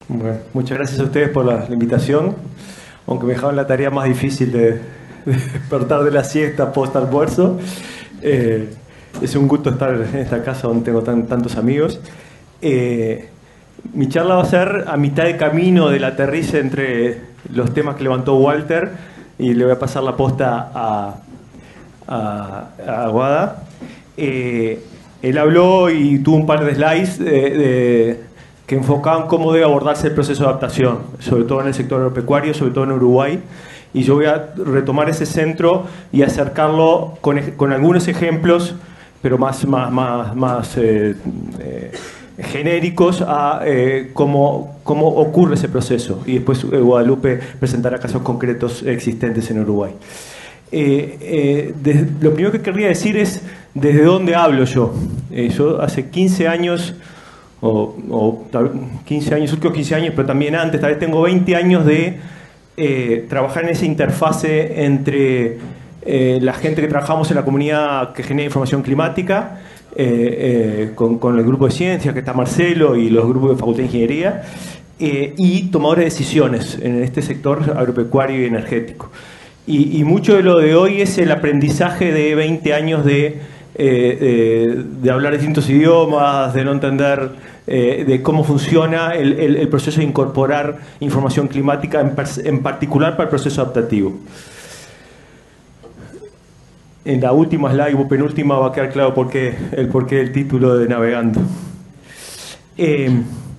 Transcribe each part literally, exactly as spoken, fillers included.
Bueno, muchas gracias a ustedes por la, la invitación, aunque me dejaron la tarea más difícil de, de despertar de la siesta post almuerzo. Eh, es un gusto estar en esta casa donde tengo tan, tantos amigos. Eh, mi charla va a ser a mitad de camino del aterrice entre los temas que levantó Walter, y le voy a pasar la posta a, a, a Guada. Eh, él habló y tuvo un par de slides de, de que enfocaban cómo debe abordarse el proceso de adaptación, sobre todo en el sector agropecuario, sobre todo en Uruguay. Y yo voy a retomar ese centro y acercarlo con, con algunos ejemplos, pero más, más, más, más eh, eh, genéricos a eh, cómo, cómo ocurre ese proceso. Y después eh, Guadalupe presentará casos concretos existentes en Uruguay. Eh, eh, de, lo primero que querría decir es desde dónde hablo yo. Eh, yo hace quince años... O, o quince años, últimos quince años, pero también antes, tal vez tengo veinte años de eh, trabajar en esa interfase entre eh, la gente que trabajamos en la comunidad que genera información climática, eh, eh, con, con el grupo de ciencias, que está Marcelo, y los grupos de Facultad de Ingeniería, eh, y tomadores de decisiones en este sector agropecuario y energético. Y, y mucho de lo de hoy es el aprendizaje de veinte años de, eh, eh, de hablar distintos idiomas, de no entender... Eh, de cómo funciona el, el, el proceso de incorporar información climática, en, en particular para el proceso adaptativo. En la última slide o penúltima va a quedar claro por qué, el porqué del título de Navegando. Eh,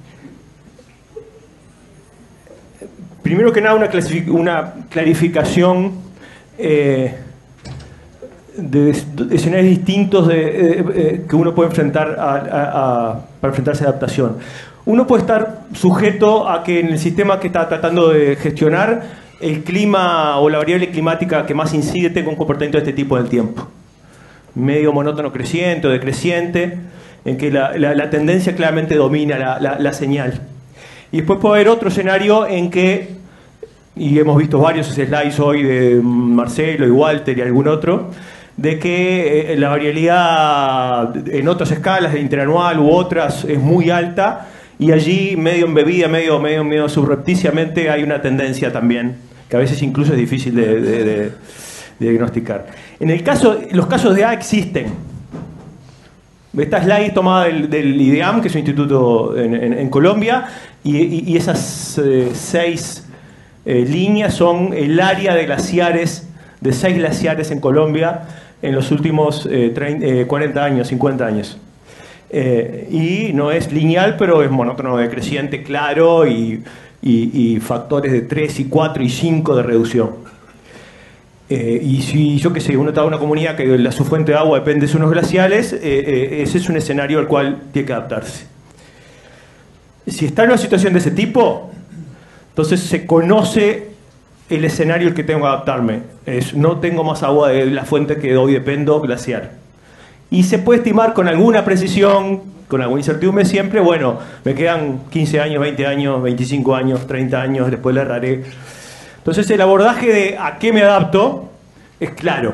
primero que nada, una, una clarificación eh, de escenarios distintos de, eh, eh, que uno puede enfrentar a, a, a, para enfrentarse a adaptación. Uno puede estar sujeto a que en el sistema que está tratando de gestionar, el clima o la variable climática que más incide tenga un comportamiento de este tipo en el tiempo. Medio monótono creciente o decreciente, en que la, la, la tendencia claramente domina la, la, la señal. Y después puede haber otro escenario en que, y hemos visto varios slides hoy de Marcelo y Walter y algún otro, de que eh, la variabilidad en otras escalas, de interanual u otras, es muy alta, y allí, medio embebida, medio, medio, medio subrepticiamente, hay una tendencia también, que a veces incluso es difícil de, de, de, de diagnosticar. En el caso, los casos de A existen. Esta slide tomada del, del I D E A M, que es un instituto en, en, en Colombia, y, y, y esas eh, seis eh, líneas son el área de glaciares, de seis glaciares en Colombia, en los últimos eh, treinta, eh, cuarenta años, cincuenta años. Eh, y no es lineal, pero es monótono decreciente, claro, y, y, y factores de tres y cuatro y cinco de reducción. Eh, y si, yo qué sé, uno está en una comunidad que la, su fuente de agua depende de unos glaciales, eh, eh, ese es un escenario al cual tiene que adaptarse. Si está en una situación de ese tipo, entonces se conoce el escenario al que tengo que adaptarme. Es, no tengo más agua de la fuente que hoy dependo, glaciar. Y se puede estimar con alguna precisión, con alguna incertidumbre siempre, bueno, me quedan quince años, veinte años, veinticinco años, treinta años, después le erraré. Entonces el abordaje de a qué me adapto es claro.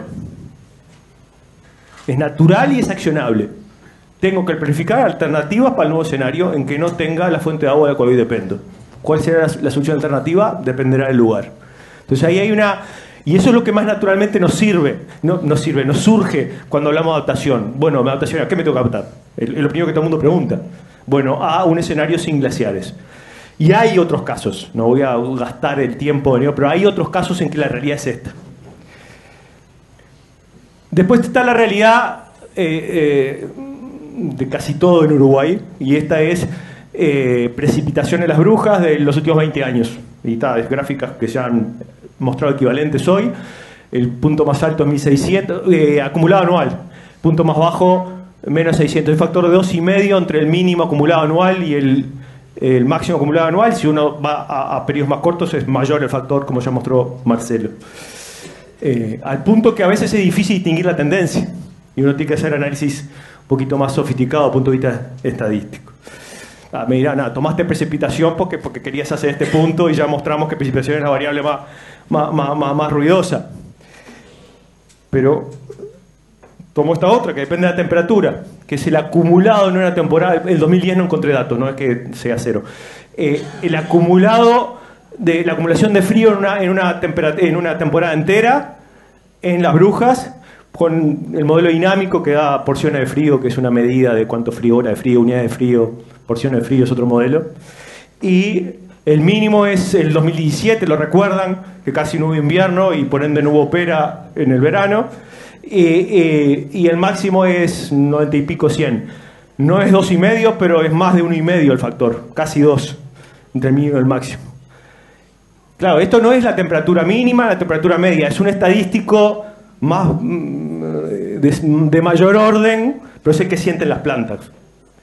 Es natural y es accionable. Tengo que planificar alternativas para el nuevo escenario en que no tenga la fuente de agua de la cual hoy dependo. ¿Cuál será la, la solución alternativa? Dependerá del lugar. Entonces ahí hay una... Y eso es lo que más naturalmente nos sirve, no, nos sirve, nos surge cuando hablamos de adaptación. Bueno, adaptación, ¿a qué me tengo que adaptar? Es lo primero que todo el mundo pregunta. Bueno, a un escenario sin glaciares. Y hay otros casos, no voy a gastar el tiempo, pero hay otros casos en que la realidad es esta. Después está la realidad eh, eh, de casi todo en Uruguay, y esta es eh, precipitación en las Brujas de los últimos veinte años. Y está, es gráficas que se han mostrado equivalentes hoy. El punto más alto es mil seiscientos, eh, acumulado anual. Punto más bajo, menos seiscientos. Hay factor de dos y medio entre el mínimo acumulado anual y el, el máximo acumulado anual. Si uno va a, a periodos más cortos, es mayor el factor, como ya mostró Marcelo. Eh, al punto que a veces es difícil distinguir la tendencia. Y uno tiene que hacer análisis un poquito más sofisticado desde el punto de vista estadístico. Ah, me dirán, ah, tomaste precipitación porque, porque querías hacer este punto y ya mostramos que precipitación es la variable más, más, más, más, más ruidosa. Pero tomo esta otra, que depende de la temperatura, que es el acumulado en una temporada. El dos mil diez no encontré datos, no es que sea cero. Eh, el acumulado de la acumulación de frío en una, en, una en una temporada entera en las Brujas, con el modelo dinámico que da porciones de frío, que es una medida de cuánto frío, hora de frío, unidades de frío, porciones de frío es otro modelo. Y el mínimo es el dos mil diecisiete, lo recuerdan, que casi no hubo invierno y por ende no hubo pera en el verano. Eh, eh, y el máximo es noventa y pico, cien. No es dos y medio, pero es más de uno y medio el factor, casi dos, entre el mínimo y el máximo. Claro, esto no es la temperatura mínima, la temperatura media, es un estadístico más de, de mayor orden, pero es el que sienten las plantas.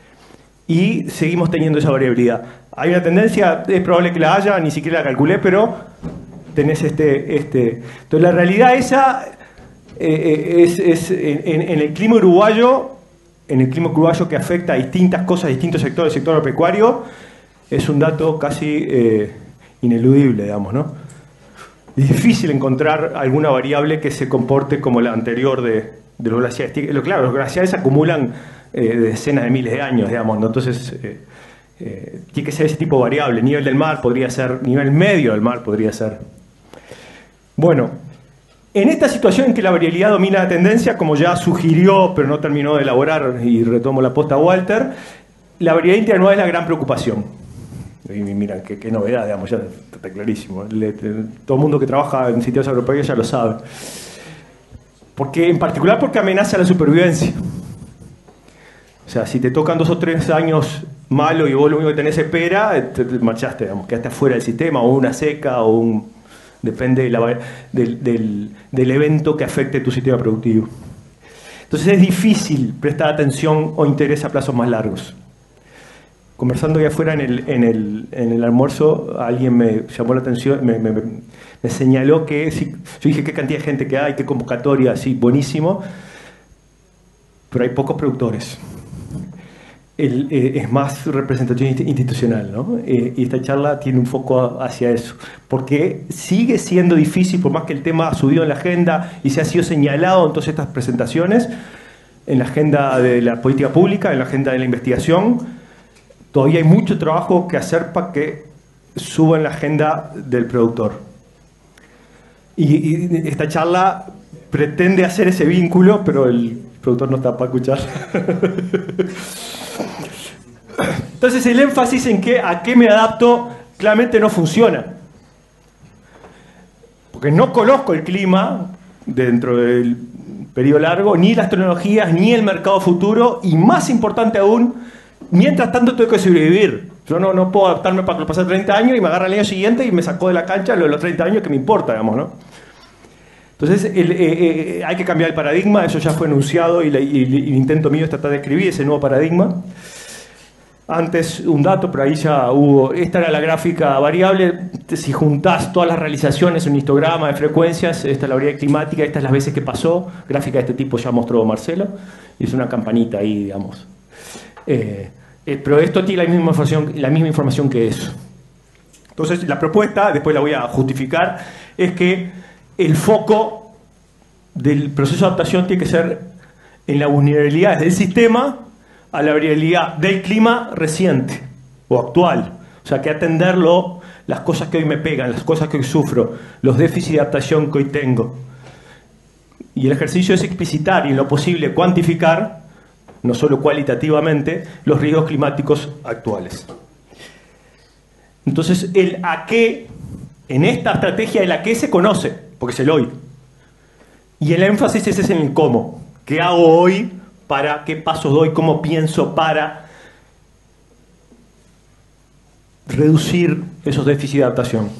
Y seguimos teniendo esa variabilidad. Hay una tendencia, es probable que la haya, ni siquiera la calculé, pero tenés este... este. Entonces la realidad esa eh, es, es en, en el clima uruguayo, en el clima uruguayo que afecta a distintas cosas, a distintos sectores, el sector agropecuario, es un dato casi eh, ineludible, digamos, ¿no? Es difícil encontrar alguna variable que se comporte como la anterior de, de los glaciares. Claro, los glaciares acumulan eh, decenas de miles de años, digamos, ¿no? Entonces eh, eh, tiene que ser ese tipo de variable. Nivel del mar podría ser, nivel medio del mar podría ser. Bueno, en esta situación en que la variabilidad domina la tendencia, como ya sugirió, pero no terminó de elaborar, y retomo la posta Walter, la variabilidad interanual es la gran preocupación. Y miran, qué, qué novedad, digamos, ya está clarísimo. Le, todo el mundo que trabaja en sistemas agropecuarios ya lo sabe. Porque, en particular porque amenaza la supervivencia. O sea, si te tocan dos o tres años malos y vos lo único que tenés es pera, te, te marchaste, digamos, quedaste afuera del sistema, o una seca, o un... Depende de la, del, del, del evento que afecte tu sistema productivo. Entonces es difícil prestar atención o interés a plazos más largos. Conversando allá afuera en el, en, el, en el almuerzo, alguien me llamó la atención, me, me, me señaló que, sí, yo dije qué cantidad de gente que hay, qué convocatoria, sí, buenísimo, pero hay pocos productores. El, eh, es más representación institucional, ¿no? Eh, y esta charla tiene un foco hacia eso, porque sigue siendo difícil, por más que el tema ha subido en la agenda y se ha sido señalado en todas estas presentaciones, en la agenda de la política pública, en la agenda de la investigación, todavía hay mucho trabajo que hacer para que suba en la agenda del productor. Y, y esta charla pretende hacer ese vínculo, pero el productor no está para escuchar. Entonces el énfasis en que a qué me adapto claramente no funciona. Porque no conozco el clima dentro del periodo largo, ni las tecnologías, ni el mercado futuro, y más importante aún, mientras tanto tengo que sobrevivir. Yo no, no puedo adaptarme para pasar treinta años y me agarra el año siguiente y me sacó de la cancha lo de los treinta años que me importa, digamos, ¿no? Entonces el, eh, eh, hay que cambiar el paradigma, eso ya fue anunciado y, la, y, y el intento mío es tratar de escribir ese nuevo paradigma. Antes un dato, pero ahí ya hubo, esta era la gráfica variable, si juntás todas las realizaciones, un histograma de frecuencias, esta es la variabilidad climática, estas las veces que pasó, gráfica de este tipo ya mostró Marcelo, y es una campanita ahí, digamos. Eh, eh, pero esto tiene la misma información, la misma información que eso. Entonces la propuesta, después la voy a justificar, es que el foco del proceso de adaptación tiene que ser en las vulnerabilidades del sistema a la variabilidad del clima reciente o actual. O sea, que atenderlo, las cosas que hoy me pegan, las cosas que hoy sufro, los déficits de adaptación que hoy tengo. Y el ejercicio es explicitar y en lo posible cuantificar, no solo cualitativamente, los riesgos climáticos actuales. Entonces, el a qué, en esta estrategia, el a qué se conoce, porque es el hoy. Y el énfasis ese es en el cómo. ¿Qué hago hoy? Para qué pasos doy, cómo pienso para reducir esos déficits de adaptación.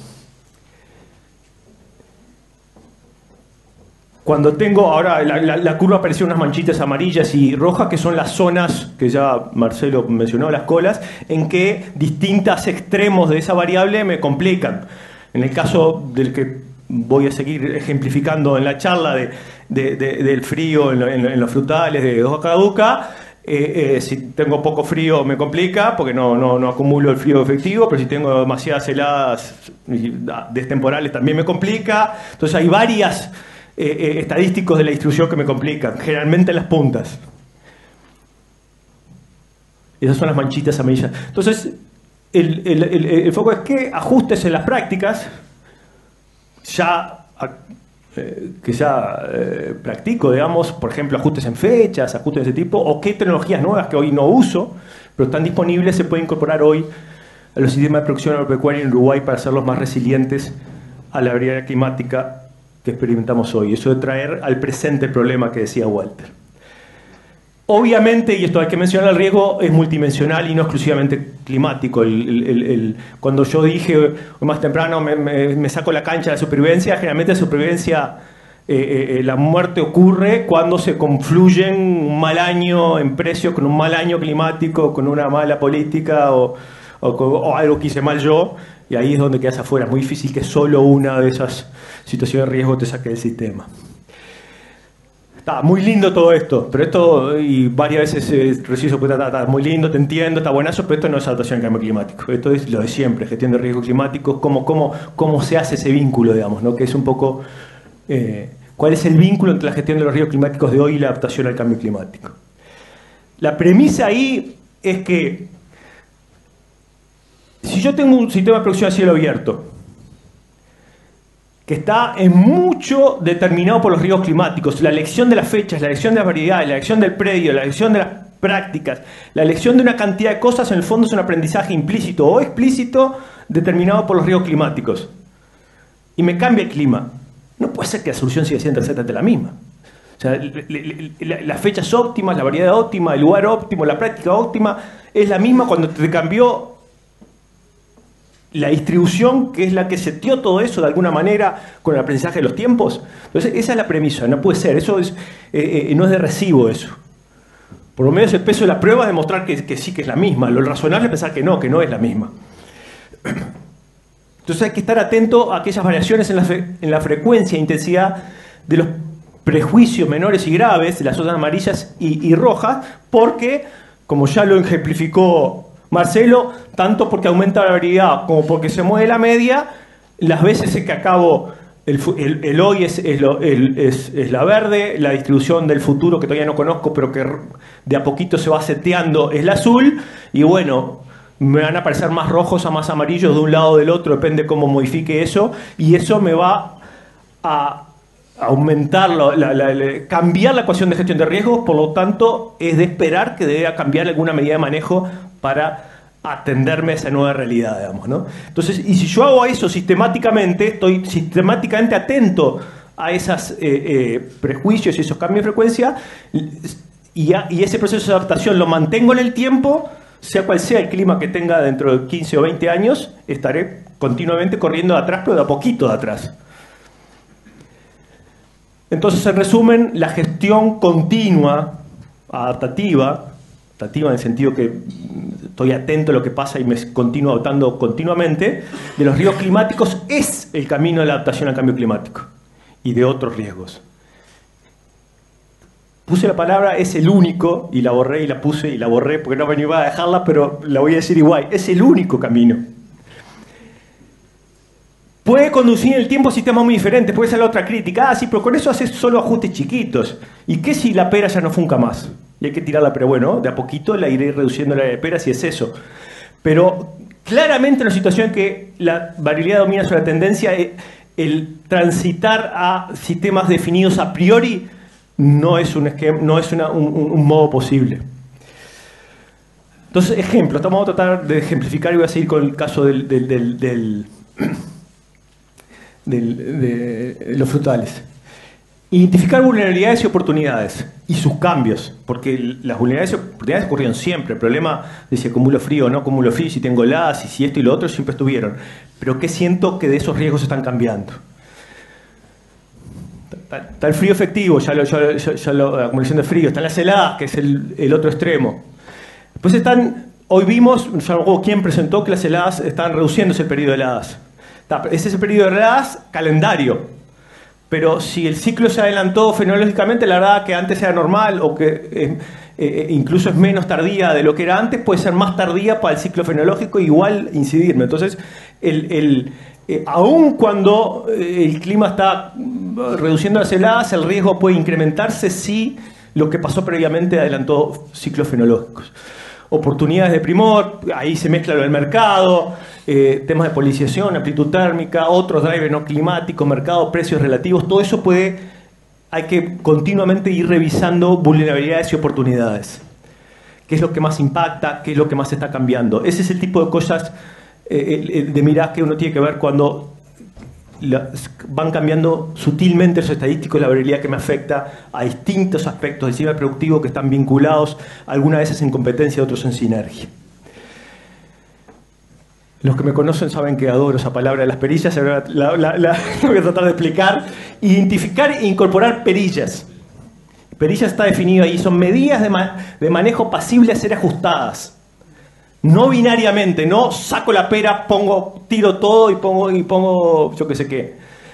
Cuando tengo, ahora la, la, la curva apareció unas manchitas amarillas y rojas, que son las zonas, que ya Marcelo mencionó, las colas, en que distintos extremos de esa variable me complican. En el caso del que voy a seguir ejemplificando en la charla de, de, de, del frío en, lo, en, en los frutales de hoja caduca, eh, eh, si tengo poco frío me complica porque no, no, no acumulo el frío efectivo, pero si tengo demasiadas heladas destemporales también me complica. Entonces hay varias eh, eh, estadísticos de la distribución que me complican, generalmente en las puntas. Esas son las manchitas amarillas. Entonces, el, el, el, el foco es que ajustes en las prácticas, ya eh, que ya eh, practico, digamos, por ejemplo, ajustes en fechas, ajustes de ese tipo, o qué tecnologías nuevas que hoy no uso, pero están disponibles, se pueden incorporar hoy a los sistemas de producción agropecuaria en Uruguay para hacerlos más resilientes a la variabilidad climática que experimentamos hoy. Eso de traer al presente el problema que decía Walter. Obviamente, y esto hay que mencionar, el riesgo es multidimensional y no exclusivamente climático. El, el, el, cuando yo dije más temprano me, me, me saco la cancha de la supervivencia, generalmente la supervivencia, eh, eh, la muerte ocurre cuando se confluyen un mal año en precios con un mal año climático, con una mala política o, o, o algo que hice mal yo, y ahí es donde quedas afuera. Es muy difícil que solo una de esas situaciones de riesgo te saque del sistema. Está muy lindo todo esto, pero esto, y varias veces eh, recibo eso, está, está muy lindo, te entiendo, está buenazo, pero esto no es adaptación al cambio climático. Esto es lo de siempre, gestión de riesgos climáticos, cómo, cómo, cómo se hace ese vínculo, digamos, ¿no? Que es un poco, eh, ¿cuál es el vínculo entre la gestión de los riesgos climáticos de hoy y la adaptación al cambio climático? La premisa ahí es que si yo tengo un sistema de producción a cielo abierto, que está en mucho determinado por los riesgos climáticos, la elección de las fechas, la elección de las variedades, la elección del predio, la elección de las prácticas, la elección de una cantidad de cosas, en el fondo es un aprendizaje implícito o explícito determinado por los riesgos climáticos. Y me cambia el clima. No puede ser que la solución siga siendo exactamente la misma. O sea, las fechas óptimas, la variedad óptima, el lugar óptimo, la práctica óptima, es la misma cuando te cambió la distribución, que es la que seteó todo eso de alguna manera con el aprendizaje de los tiempos. Entonces, esa es la premisa, no puede ser, eso es, eh, eh, no es de recibo eso. Por lo menos el peso de la prueba es demostrar que, que sí que es la misma, lo razonable es pensar que no, que no es la misma. Entonces hay que estar atento a aquellas variaciones en la, en la frecuencia e intensidad de los prejuicios menores y graves, de las zonas amarillas y, y rojas, porque, como ya lo ejemplificó Marcelo, tanto porque aumenta la variabilidad como porque se mueve la media, las veces en que acabo el, el, el hoy es, es, lo, el, es, es la verde, la distribución del futuro que todavía no conozco pero que de a poquito se va seteando es la azul, y bueno, me van a aparecer más rojos a más amarillos de un lado o del otro, depende cómo modifique eso, y eso me va a aumentar, la, la, la, la, cambiar la ecuación de gestión de riesgos, por lo tanto es de esperar que deba cambiar alguna medida de manejo para atenderme a esa nueva realidad, digamos, ¿no? Entonces, y si yo hago eso sistemáticamente, estoy sistemáticamente atento a esos eh, eh, prejuicios y esos cambios de frecuencia, y, a, y ese proceso de adaptación lo mantengo en el tiempo, sea cual sea el clima que tenga dentro de quince o veinte años, estaré continuamente corriendo de atrás, pero de a poquito de atrás. Entonces, en resumen, la gestión continua, adaptativa, adaptativa en el sentido que estoy atento a lo que pasa y me continúo adaptando continuamente, de los riesgos climáticos es el camino de la adaptación al cambio climático y de otros riesgos. Puse la palabra es el único, y la borré y la puse y la borré porque no me iba a dejarla, pero la voy a decir igual, es el único camino. Puede conducir en el tiempo a sistemas muy diferentes, puede ser la otra crítica. Ah, sí, pero con eso haces solo ajustes chiquitos. ¿Y qué si la pera ya no funca más? Y hay que tirarla, pero bueno, de a poquito la iré reduciendo la de pera si es eso. Pero claramente en una situación en que la variabilidad domina sobre la tendencia, el transitar a sistemas definidos a priori no es un, esquema, no es una, un, un modo posible. Entonces, ejemplo, vamos a tratar de ejemplificar y voy a seguir con el caso del... del, del, del Del, de los frutales. Identificar vulnerabilidades y oportunidades y sus cambios, porque las vulnerabilidades y oportunidades ocurrieron siempre. El problema de si acumulo frío o no acumulo frío, si tengo heladas, y si esto y lo otro, siempre estuvieron. Pero ¿qué siento que de esos riesgos están cambiando? Está el frío efectivo, ya, lo, ya, ya, ya lo, la acumulación de frío. Están las heladas, que es el, el otro extremo. Después están, hoy vimos, ¿quién presentó que las heladas están reduciéndose el periodo de heladas? Ese es el periodo de heladas calendario. Pero si el ciclo se adelantó fenológicamente, la verdad que antes era normal o que eh, eh, incluso es menos tardía de lo que era antes, puede ser más tardía para el ciclo fenológico, igual incidirme. Entonces, el, el, eh, aun cuando el clima está reduciendo las heladas, el riesgo puede incrementarse si lo que pasó previamente adelantó ciclos fenológicos. Oportunidades de primor, ahí se mezcla lo del mercado, eh, temas de polinización, amplitud térmica, otros drivers no climáticos, mercado, precios relativos, todo eso puede, hay que continuamente ir revisando vulnerabilidades y oportunidades. ¿Qué es lo que más impacta? ¿Qué es lo que más está cambiando? Ese es el tipo de cosas eh, de mirar que uno tiene que ver cuando las, van cambiando sutilmente los estadísticos, la variabilidad que me afecta a distintos aspectos del sistema productivo que están vinculados, algunas veces en competencia, otros en sinergia. Los que me conocen saben que adoro esa palabra de las perillas, la, la, la, la voy a tratar de explicar. Identificar e incorporar perillas. Perillas está definido ahí, son medidas de, ma de manejo pasibles a ser ajustadas. No binariamente, no saco la pera, pongo, tiro todo y pongo, y pongo yo qué sé qué.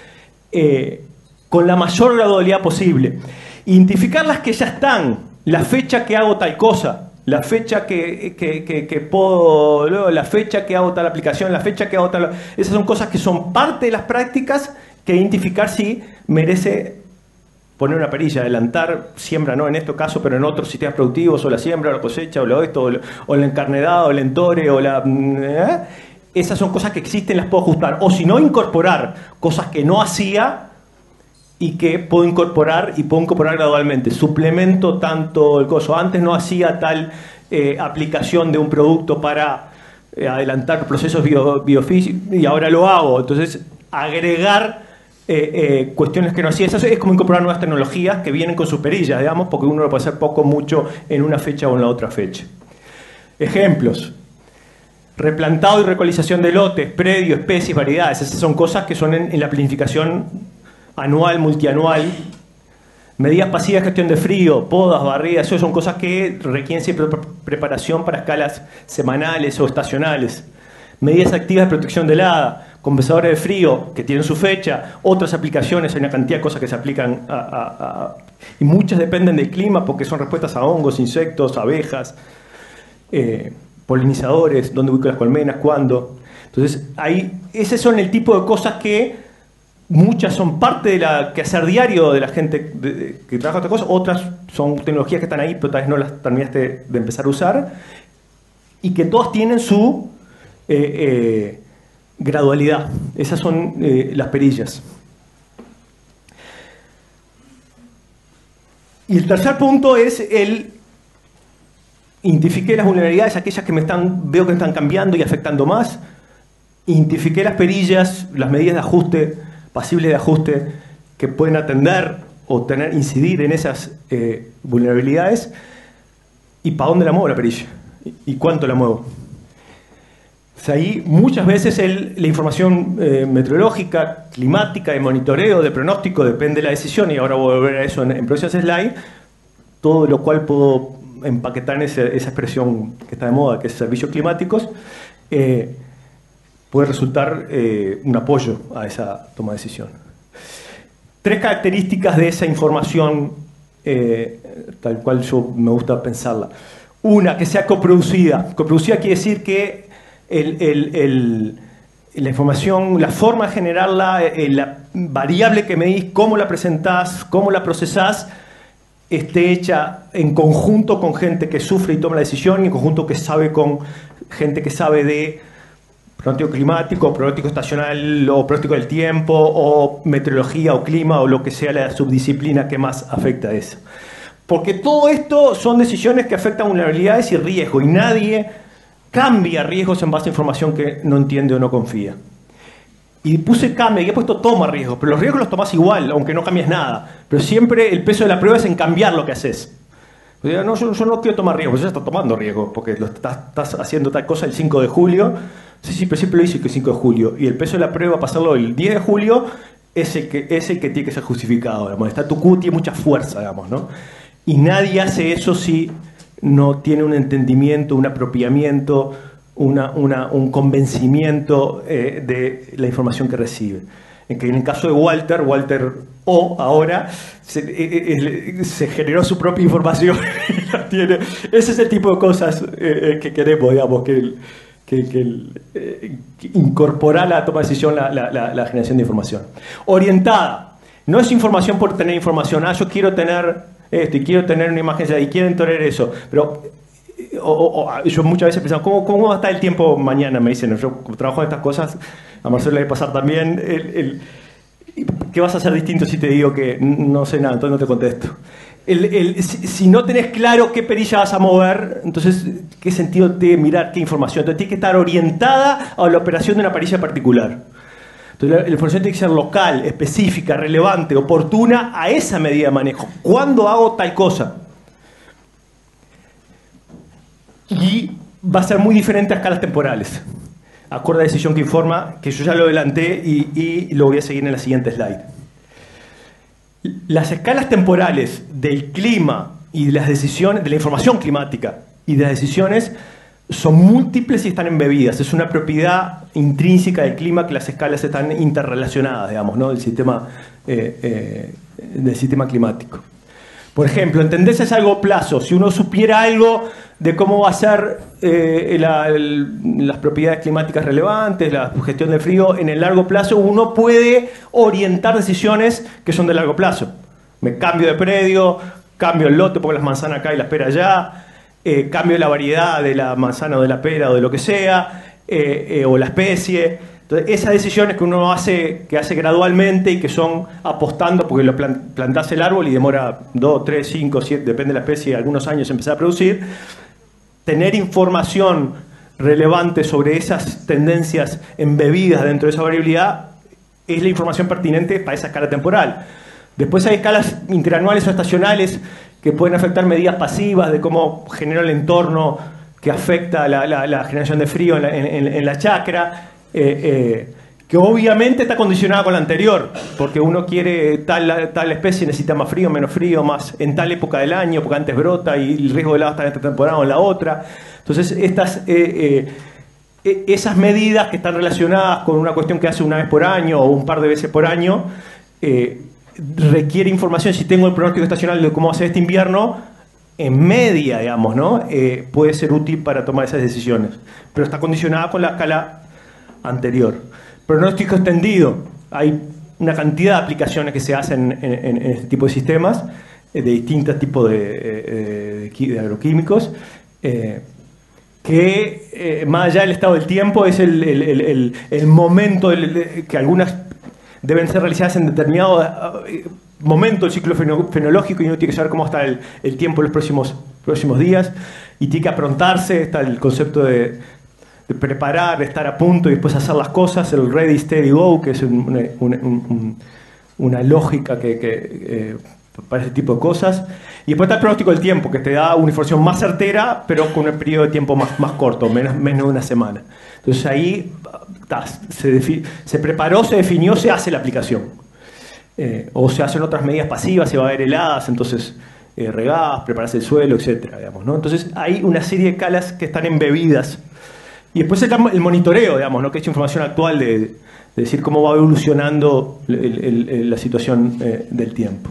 Eh, con la mayor gradualidad posible. Identificar las que ya están, la fecha que hago tal cosa, la fecha que, que, que, que puedo, la fecha que hago tal aplicación, la fecha que hago tal... Esas son cosas que son parte de las prácticas que identificar si merece poner una perilla, adelantar, siembra no en este caso, pero en otros sistemas productivos, o la siembra, o la cosecha, o lo esto, o, lo, o el encarnedado, o el entore, o la... ¿eh? Esas son cosas que existen, las puedo ajustar. O si no, incorporar cosas que no hacía y que puedo incorporar y puedo incorporar gradualmente. Suplemento tanto el coso. Antes no hacía tal eh, aplicación de un producto para eh, adelantar procesos bio, biofísicos y ahora lo hago. Entonces, agregar Eh, eh, cuestiones que no hacía. Eso es como incorporar nuevas tecnologías que vienen con sus perillas, digamos, porque uno lo puede hacer poco, mucho en una fecha o en la otra fecha. Ejemplos: replantado y recolonización de lotes, predio, especies, variedades. Esas son cosas que son en, en la planificación anual, multianual. Medidas pasivas de gestión de frío, podas, barridas, eso son cosas que requieren siempre preparación para escalas semanales o estacionales. Medidas activas de protección de helada, compensadores de frío que tienen su fecha, otras aplicaciones, hay una cantidad de cosas que se aplican a, a, a, y muchas dependen del clima porque son respuestas a hongos, insectos, abejas, eh, polinizadores, dónde ubico las colmenas, cuándo. Entonces, ahí, ese son el tipo de cosas que muchas son parte de la quehacer diario de la gente de, de, que trabaja otras cosas, otras son tecnologías que están ahí, pero tal vez no las terminaste de empezar a usar, y que todas tienen su eh, eh, gradualidad. Esas son eh, las perillas. Y el tercer punto es el identifiqué las vulnerabilidades, aquellas que me están, veo que me están cambiando y afectando más. Identifiqué las perillas, las medidas de ajuste, pasibles de ajuste, que pueden atender o tener, incidir en esas eh, vulnerabilidades. ¿Y para dónde la muevo la perilla? ¿Y cuánto la muevo? O sea, ahí muchas veces el, la información eh, meteorológica, climática, de monitoreo, de pronóstico, depende de la decisión, y ahora voy a volver a eso en, en próximas slides, todo lo cual puedo empaquetar en ese, esa expresión que está de moda, que es servicios climáticos, eh, puede resultar eh, un apoyo a esa toma de decisión. Tres características de esa información, eh, tal cual yo me gusta pensarla. Una, que sea coproducida. Coproducida quiere decir que el, el, el, la información, la forma de generarla, la variable que medís, cómo la presentás, cómo la procesás, esté hecha en conjunto con gente que sufre y toma la decisión, y en conjunto que sabe con gente que sabe de pronóstico climático, pronóstico estacional o pronóstico del tiempo, o meteorología o clima, o lo que sea la subdisciplina que más afecta a eso. Porque todo esto son decisiones que afectan vulnerabilidades y riesgo, y nadie cambia riesgos en base a información que no entiende o no confía. Y puse cambia, y he puesto toma riesgos, pero los riesgos los tomás igual, aunque no cambies nada. Pero siempre el peso de la prueba es en cambiar lo que haces. O sea, no, yo, yo no quiero tomar riesgos, yo ya estoy tomando riesgos, porque lo estás, estás haciendo tal cosa el cinco de julio. Sí, sí, pero siempre lo hice que el cinco de julio. Y el peso de la prueba, pasarlo el diez de julio, es el que, es el que tiene que ser justificado. Digamos. Está tu Q, tiene mucha fuerza, digamos, ¿no? Y nadie hace eso si no tiene un entendimiento, un apropiamiento, una, una, un convencimiento eh, de la información que recibe. En, que en el caso de Walter, Walter O ahora se, eh, eh, se generó su propia información. Tiene. Ese es el tipo de cosas eh, que queremos, digamos, que, el, que, que, el, eh, que incorporar a la toma de decisión la, la, la, la generación de información. Orientada. No es información por tener información. Ah, yo quiero tener esto y quiero tener una imagen y quiero tener eso. Pero o, o, o, yo muchas veces pensaba, ¿cómo, ¿cómo va a estar el tiempo mañana? Me dicen, yo trabajo en estas cosas, a Marcelo le debe pasar también. El, el, ¿Qué vas a hacer distinto si te digo que no sé nada? Entonces no te contesto. El, el, si, si no tenés claro qué perilla vas a mover, entonces, ¿qué sentido tiene mirar qué información? Entonces, tiene que estar orientada a la operación de una perilla particular. Entonces, la, la información tiene que ser local, específica, relevante, oportuna a esa medida de manejo. ¿Cuándo hago tal cosa? Y va a ser muy diferente a escalas temporales. Acuerda de decisión que informa, que yo ya lo adelanté y, y lo voy a seguir en la siguiente slide. Las escalas temporales del clima y de las decisiones, de la información climática y de las decisiones son múltiples y están embebidas. Es una propiedad intrínseca del clima que las escalas están interrelacionadas, digamos, ¿no? del, sistema, eh, eh, del sistema climático. Por ejemplo, en tendencias a largo plazo, si uno supiera algo de cómo va a ser eh, la, el, las propiedades climáticas relevantes, la gestión del frío en el largo plazo, uno puede orientar decisiones que son de largo plazo. Me cambio de predio, cambio el lote, pongo las manzanas acá y las peras allá, eh, cambio la variedad de la manzana o de la pera o de lo que sea, eh, eh, o la especie. Entonces, esas decisiones que uno hace, que hace gradualmente y que son apostando, porque lo plantás el árbol y demora dos, tres, cinco, siete, depende de la especie, algunos años empezar a producir. Tener información relevante sobre esas tendencias embebidas dentro de esa variabilidad es la información pertinente para esa escala temporal. Después hay escalas interanuales o estacionales que pueden afectar medidas pasivas de cómo genera el entorno que afecta la, la, la generación de frío en la, en, en la chacra. Eh, eh, que obviamente está condicionada con la anterior, porque uno quiere tal, tal especie, necesita más frío, menos frío, más en tal época del año, porque antes brota y el riesgo de helado está en esta temporada o en la otra. Entonces, estas, eh, eh, esas medidas que están relacionadas con una cuestión que hace una vez por año o un par de veces por año, eh, requiere información. Si tengo el pronóstico estacional de cómo va a ser este invierno, en media, digamos, ¿no? Eh, puede ser útil para tomar esas decisiones, pero está condicionada con la escala anterior. Pronóstico extendido. Hay una cantidad de aplicaciones que se hacen en, en, en este tipo de sistemas, eh, de distintos tipos de, eh, de, de agroquímicos, eh, que eh, más allá del estado del tiempo es el, el, el, el, el momento del, de, que algunas deben ser realizadas en determinado uh, momento del ciclo fenológico y uno tiene que saber cómo está el, el tiempo en los próximos, próximos días y tiene que aprontarse. Está el concepto de de preparar, de estar a punto y después hacer las cosas, el ready, steady, go, que es un, una, una, un, una lógica que, que eh, para ese tipo de cosas. Y después está el pronóstico del tiempo, que te da una información más certera, pero con un periodo de tiempo más, más corto, menos, menos de una semana. Entonces ahí ta, se, se preparó, se definió, se hace la aplicación. Eh, o se hacen otras medidas pasivas, se va a ver heladas, entonces eh, regadas, prepararse el suelo, etcétera, digamos, ¿no? Entonces hay una serie de escalas que están embebidas. Y después está el monitoreo, digamos, ¿no? Que es información actual de, de decir cómo va evolucionando el, el, el, la situación eh, del tiempo.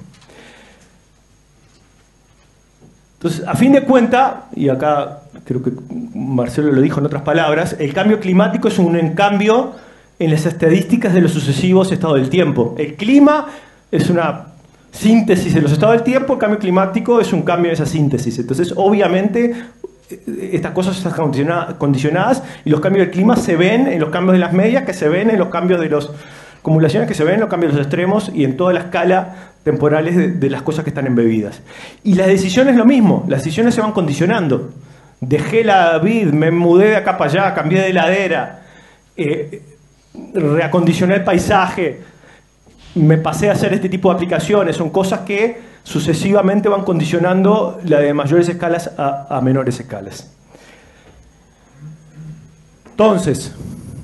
Entonces, a fin de cuentas, y acá creo que Marcelo lo dijo en otras palabras, el cambio climático es un cambio en las estadísticas de los sucesivos estados del tiempo. El clima es una síntesis de los estados del tiempo, el cambio climático es un cambio de esa síntesis. Entonces, obviamente, estas cosas están condicionadas y los cambios del clima se ven en los cambios de las medias, que se ven en los cambios de las acumulaciones, que se ven en los cambios de los extremos y en toda la escala temporales de, de las cosas que están embebidas. Y las decisiones lo mismo, las decisiones se van condicionando. Dejé la vid, me mudé de acá para allá, cambié de heladera, eh, reacondicioné el paisaje, me pasé a hacer este tipo de aplicaciones. Son cosas que sucesivamente van condicionando la de mayores escalas a, a menores escalas. Entonces,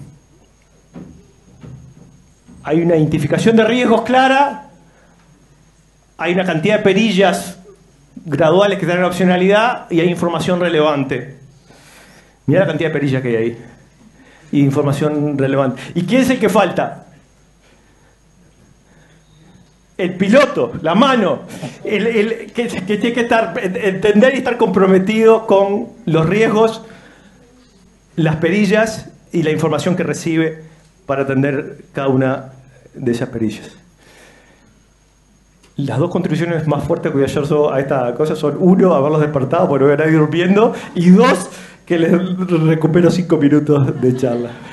hay una identificación de riesgos clara, hay una cantidad de perillas graduales que tienen opcionalidad y hay información relevante. Mira la cantidad de perillas que hay ahí. Y información relevante. ¿Y quién es el que falta? el piloto, la mano, el, el, que, que tiene que estar, entender y estar comprometido con los riesgos, las perillas y la información que recibe para atender cada una de esas perillas. Las dos contribuciones más fuertes que voy a hacer a esta cosa son, uno, haberlos despertado porque no voy a nadie durmiendo, y dos, que les recupero cinco minutos de charla.